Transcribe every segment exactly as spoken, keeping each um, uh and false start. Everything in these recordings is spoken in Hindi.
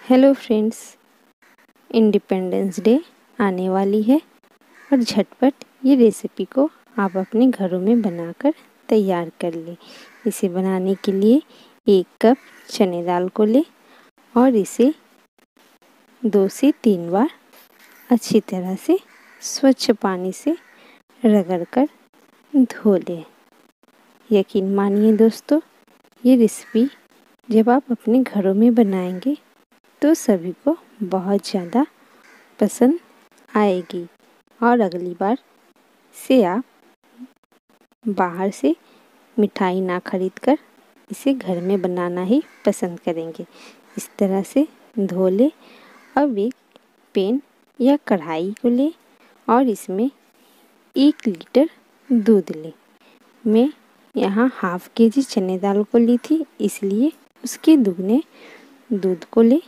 हेलो फ्रेंड्स, इंडिपेंडेंस डे आने वाली है और झटपट ये रेसिपी को आप अपने घरों में बनाकर तैयार कर लें। इसे बनाने के लिए एक कप चने दाल को लें और इसे दो से तीन बार अच्छी तरह से स्वच्छ पानी से रगड़कर धो लें। यकीन मानिए दोस्तों, ये रेसिपी जब आप अपने घरों में बनाएंगे तो सभी को बहुत ज़्यादा पसंद आएगी और अगली बार से आप बाहर से मिठाई ना खरीदकर इसे घर में बनाना ही पसंद करेंगे। इस तरह से धो लें। अब एक पैन या कढ़ाई को लें और इसमें एक लीटर दूध लें। मैं यहाँ हाफ के जी चने दाल को ली थी, इसलिए उसके दुगने दूध को लें।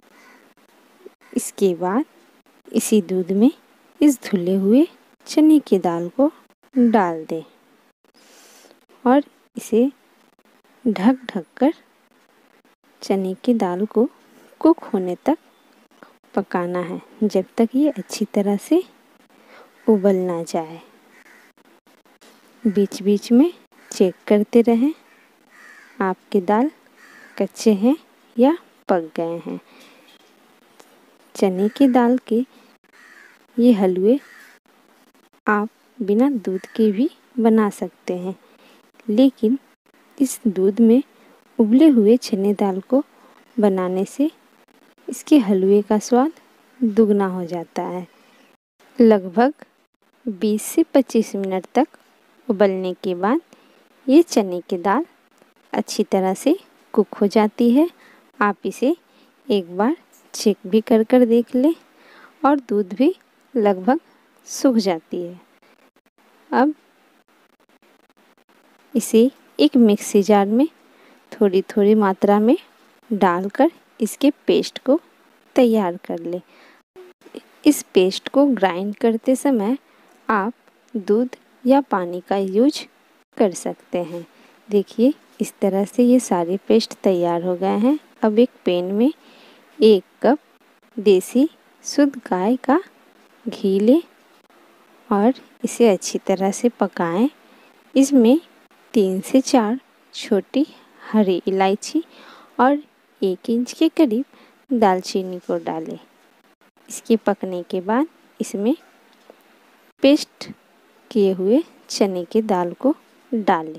इसके बाद इसी दूध में इस धुले हुए चने की दाल को डाल दें और इसे ढक ढक कर चने की दाल को कुक होने तक पकाना है, जब तक ये अच्छी तरह से उबल ना जाए। बीच बीच में चेक करते रहें आपके दाल कच्चे हैं या पक गए हैं। चने की दाल के ये हलवे आप बिना दूध के भी बना सकते हैं, लेकिन इस दूध में उबले हुए चने दाल को बनाने से इसके हलवे का स्वाद दुगना हो जाता है। लगभग बीस से पच्चीस मिनट तक उबलने के बाद ये चने की दाल अच्छी तरह से कुक हो जाती है। आप इसे एक बार चेक भी कर कर देख लें और दूध भी लगभग सूख जाती है। अब इसे एक मिक्सी जार में थोड़ी थोड़ी मात्रा में डालकर इसके पेस्ट को तैयार कर लें। इस पेस्ट को ग्राइंड करते समय आप दूध या पानी का यूज कर सकते हैं। देखिए, इस तरह से ये सारे पेस्ट तैयार हो गए हैं। अब एक पैन में एक कप देसी शुद्ध गाय का घी लें और इसे अच्छी तरह से पकाएं। इसमें तीन से चार छोटी हरी इलायची और एक इंच के करीब दालचीनी को डालें। इसके पकने के बाद इसमें पेस्ट किए हुए चने की दाल को डालें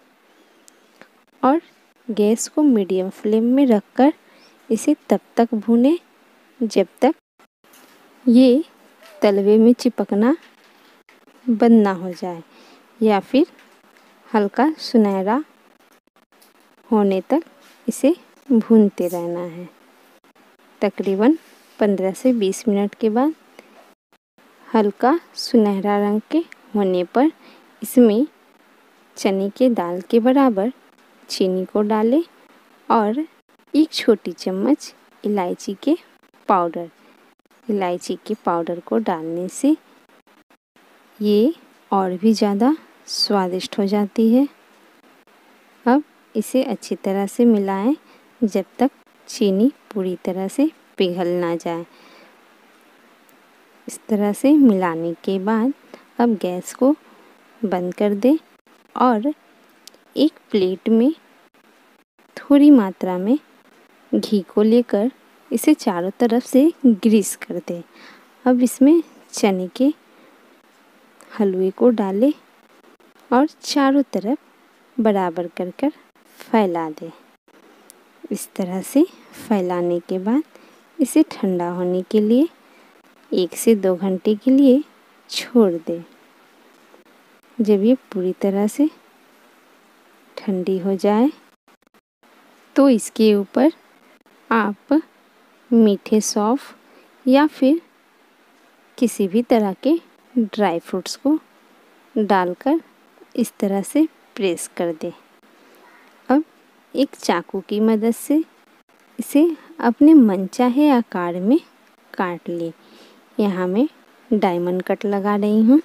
और गैस को मीडियम फ्लेम में रखकर इसे तब तक भूनें जब तक ये तलवे में चिपकना बंद ना हो जाए या फिर हल्का सुनहरा होने तक इसे भूनते रहना है। तकरीबन पंद्रह से बीस मिनट के बाद हल्का सुनहरा रंग के होने पर इसमें चने के दाल के बराबर चीनी को डालें और एक छोटी चम्मच इलायची के पाउडर इलायची के पाउडर को डालने से ये और भी ज़्यादा स्वादिष्ट हो जाती है। अब इसे अच्छी तरह से मिलाएं जब तक चीनी पूरी तरह से पिघल ना जाए। इस तरह से मिलाने के बाद अब गैस को बंद कर दें और एक प्लेट में थोड़ी मात्रा में घी को लेकर इसे चारों तरफ से ग्रीस कर दें। अब इसमें चने के हलवे को डालें और चारों तरफ बराबर कर कर फैला दें। इस तरह से फैलाने के बाद इसे ठंडा होने के लिए एक से दो घंटे के लिए छोड़ दें। जब ये पूरी तरह से ठंडी हो जाए तो इसके ऊपर आप मीठे सौंफ या फिर किसी भी तरह के ड्राई फ्रूट्स को डालकर इस तरह से प्रेस कर दें। अब एक चाकू की मदद से इसे अपने मनचाहे आकार में काट लें। यहाँ मैं डायमंड कट लगा रही हूँ।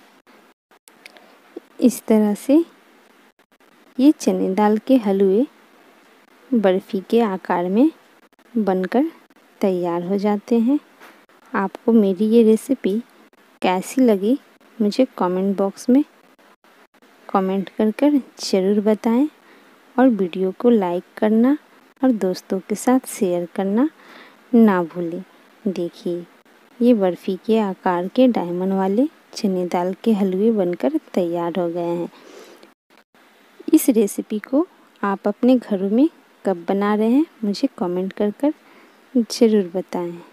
इस तरह से ये चने दाल के हलवे बर्फ़ी के आकार में बनकर तैयार हो जाते हैं। आपको मेरी ये रेसिपी कैसी लगी मुझे कमेंट बॉक्स में कमेंट कर कर ज़रूर बताएं और वीडियो को लाइक करना और दोस्तों के साथ शेयर करना ना भूलें। देखिए ये बर्फ़ी के आकार के डायमंड वाले चने दाल के हलवे बनकर तैयार हो गए हैं। इस रेसिपी को आप अपने घरों में कब बना रहे हैं मुझे कमेंट कर कर ज़रूर बताएं।